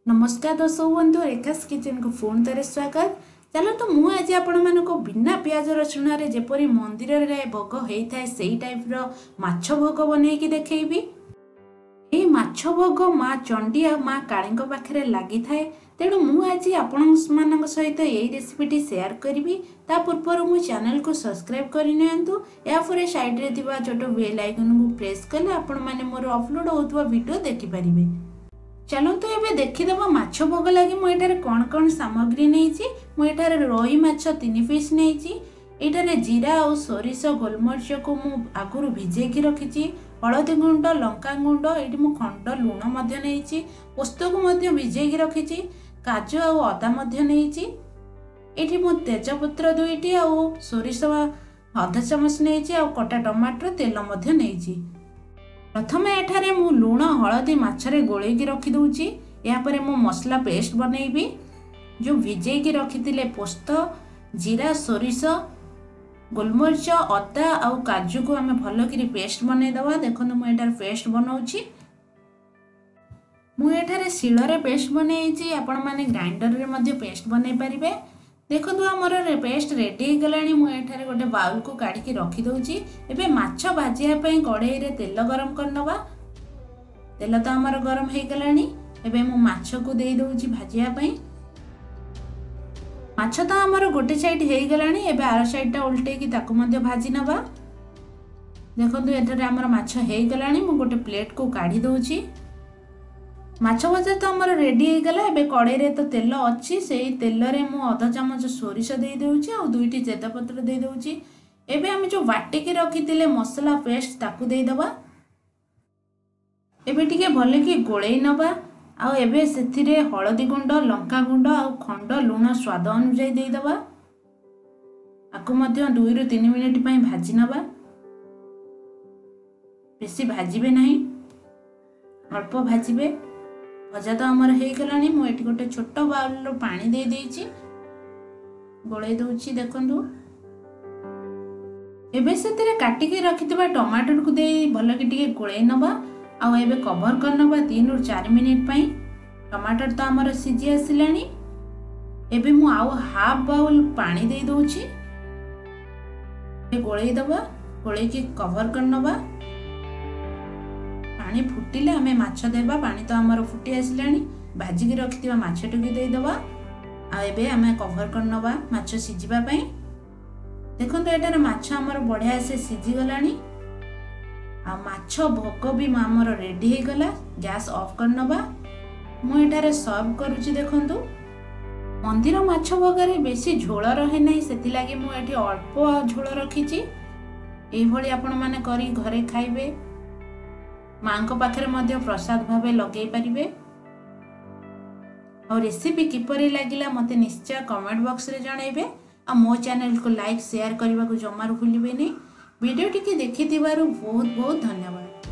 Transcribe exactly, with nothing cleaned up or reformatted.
नमस्कार दर्शक बंधु रेखास किचन को फोन तारे स्वागत। चलो तो मु आज आपण मानको बिना प्याज रसुण रे जेपरी मंदिर रे भोग होता है सेही टाइप रो माछ भोग बनै कि देखैबी। ए माछ भोग माँ चंडी आ माँ काली पाखे लगी थाए, तेणु मु आज आपण मानक सहित यही रेसिपीटी शेयर करी। ता पूर्व मो चैनल को सब्सक्राइब करनियंतु, या फिर साइड रे थिबा छोट बेल आइकन को प्रेस कले आपण माने मोर अपलोड होतबा वीडियो देखि परिबे। चलो तो ये देखीदबा माछ भोग लगी मुझे कौन कौन सामग्री नहीं। मुझे रोई माछ तीन पीस नहीं। ये जीरा और सोरिष गोलमरीच को मु आगुरी भिजेकी रखी। हलदी गुंड लंका गुंड ये मु खंड लुण नहीं। पोस्त को भिजेकी रखी। काजू और अदा नहीं। ये मु तेजपत्र दुईटी और सोरिष अधा चामच नहीं। और कटा टमाटर तेल नहीं। प्रथम एठारे मु लुण हलदी माछरे गोलेकी रखी दूची। या परे मु मसला पेस्ट बनैबी। जो भिजेकी रखिथिले पोस्त जीरा सोरिष गोलमरीच अदा और काजू को आमे भलो करी पेस्ट बनै दवा। देखो मु एठारे पेस्ट बनाउची। मु एठारे शिଳରେ पेस्ट बनैची, आपण माने ग्राइंडर रे मध्ये पेस्ट बनै परिबे। देखो आमर पेस्ट रेडी हो गलानी। मु एठारे गोटे बाउल को काढ़ी रखी दउची। एबे माछ भाजिया पई कढ़ाई रे तेल गरम करनबा। तेल तो आमर गरम हो गलानी। एबे मु माछ को दे दउची भाजिया पई। माछ तो आमर गोटे साइड हो गलानी। एबे आर साइड टा उल्टे की ताको मध्ये भाजी नबा। देखो एठारे आमर माछ हो गलानी। मु गोटे प्लेट को काढ़ी दउची। माछ भजा तो आमर रेडी हो गला। एबे कड़ाई रे तो तेल अच्छी, से तेल रे मु आधा चामच सोरिष दे देउची और दुईटी तेजपत्र दे देउची। एबे हम जो बाटी के रखिथिले मसला पेस्ट ताकू दे दबा। एबे टिके भले की गोळेई नबा। आ एबे सेथिरे हलदी गुंड लंका गुंड और खंड लुण स्वाद अनुसार दे दबा। आकु मध्य दुई रु तीन मिनिट पई भाजी नबा। बेसी भाजीबे नहीं, अल्प भाजीबे। भजा तो आमर हो गलानी। मु एठी गोटे छोट बाउल रो पानी दे देइची, गोळे दउची। देखंतु एबे सेतिरे काटी के रखितबा टमाटर को दे भलो कि टिके गोळे नबा। आ एबे कवर करनबा तीन रु चार मिनिट पई। टमाटर तो आमर सिजी आसिलानी। एबे मु आउ हाफ बाउल पानी दे दउची। ए गोळे दबा, गोळे के कवर करनबा। पानी फुटिले आमे माछ देबा। पानी तो आमर फुटी आसिलानी। भाजी के रखिथिबा माछ टुकी दे दबा। आ एबे आमे कवर करनबा माछ सिजिबा पई। देखंतु एटारे माछ आमर बढ़िया से सिजी गलानी। आ माछ भोग भी आमर रेडी हो गला। गैस ऑफ करनबा। मु एटारे सर्व करूची। देखंतु मंदिर माछ भोग रे बेसी झोल रहे नहीं, सेति लागि मु एठी अल्प झोल रखिची। एई भली आपण माने करी घरे खाइबे। माँ को पाखरे मध्य प्रसाद भावे लगे पारिबे। और रेसिपी किपरि लागिला मते निश्चय कमेंट बॉक्स रे जणाइबे। आ मो चैनल को लाइक शेयर करने को जमार भूलिबे नहीं। वीडियो टिके देखि बहुत बहुत धन्यवाद।